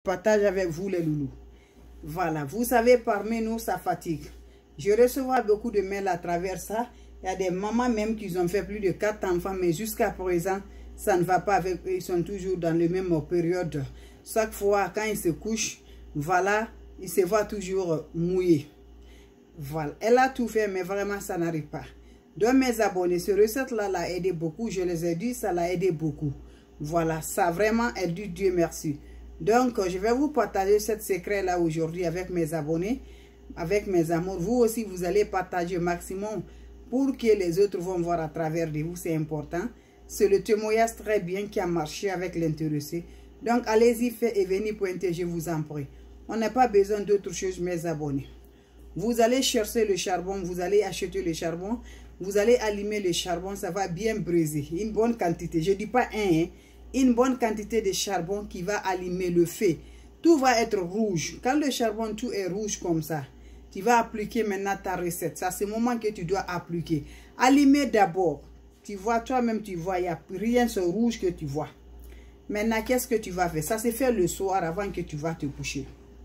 partage avec vous les loulous. Voilà, vous savez, parmi nous, ça fatigue. Je reçois beaucoup de mails à travers ça. Il y a des mamans même qui ont fait plus de 4 enfants, mais jusqu'à présent, ça ne va pas avec eux. Ils sont toujours dans la même période. Chaque fois, quand ils se couchent, voilà, ils se voient toujours mouillés. Voilà, elle a tout fait, mais vraiment, ça n'arrive pas. Donc, mes abonnés, cette recette-là l'a aidé beaucoup. Je les ai dit, ça l'a aidé beaucoup. Voilà, ça a vraiment aidé, Dieu merci. Donc, je vais vous partager ce secret-là aujourd'hui avec mes abonnés, avec mes amours. Vous aussi, vous allez partager au maximum pour que les autres vont voir à travers de vous. C'est important. C'est le témoignage très bien qui a marché avec l'intéressé. Donc, allez-y, faites et venez pointer, je vous en prie. On n'a pas besoin d'autre chose, mes abonnés. Vous allez chercher le charbon, vous allez acheter le charbon, vous allez allumer le charbon, ça va bien briser. Une bonne quantité, je ne dis pas un, une bonne quantité de charbon qui va allumer le feu. Tout va être rouge. Quand le charbon, tout est rouge comme ça, tu vas appliquer maintenant ta recette. Ça, c'est le moment que tu dois appliquer. Allumer d'abord. Tu vois, toi-même, tu vois, il n'y a rien sur rouge que tu vois. Maintenant, qu'est-ce que tu vas faire? Ça se fait le soir avant que tu vas te coucher.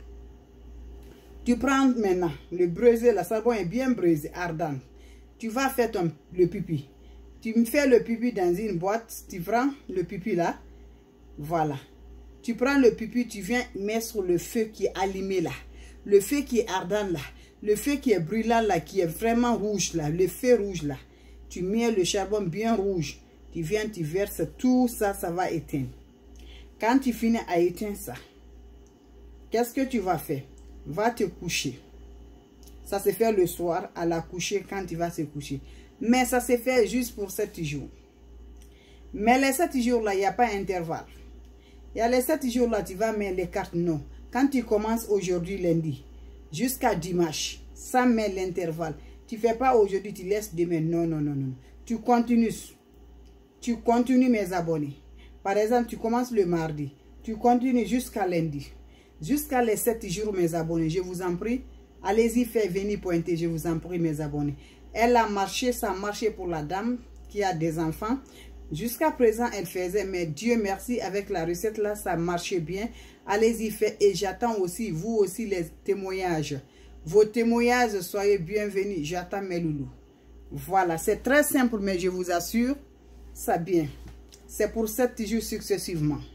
Tu prends maintenant le braisé, le charbon est bien braisé, ardent. Tu vas faire le pipi. Tu me fais le pipi dans une boîte, tu prends le pipi là, voilà. Tu prends le pipi, tu viens mettre sur le feu qui est allumé là, le feu qui est ardent là, le feu qui est brûlant là, qui est vraiment rouge là, le feu rouge là. Tu mets le charbon bien rouge, tu viens, tu verses tout ça, ça va éteindre. Quand tu finis à éteindre ça, qu'est-ce que tu vas faire? Va te coucher. Ça se fait le soir à la coucher quand tu vas se coucher. Mais ça se fait juste pour 7 jours. Mais les 7 jours-là, il n'y a pas d'intervalle. Il y a les 7 jours-là, tu vas mettre les cartes non. Quand tu commences aujourd'hui lundi, jusqu'à dimanche, ça met l'intervalle. Tu ne fais pas aujourd'hui, tu laisses demain. Non, non, non, non. Tu continues. Tu continues, mes abonnés. Par exemple, tu commences le mardi. Tu continues jusqu'à lundi. Jusqu'à les 7 jours, mes abonnés. Je vous en prie. Allez-y, faites venir pointer. Je vous en prie, mes abonnés. Elle a marché, ça a marché pour la dame qui a des enfants. Jusqu'à présent, elle faisait, mais Dieu merci, avec la recette là, ça marchait bien. Allez-y, faites. Et j'attends aussi, vous aussi, les témoignages. Vos témoignages, soyez bienvenus. J'attends mes loulous. Voilà, c'est très simple, mais je vous assure, ça bien. C'est pour 7 jours successivement.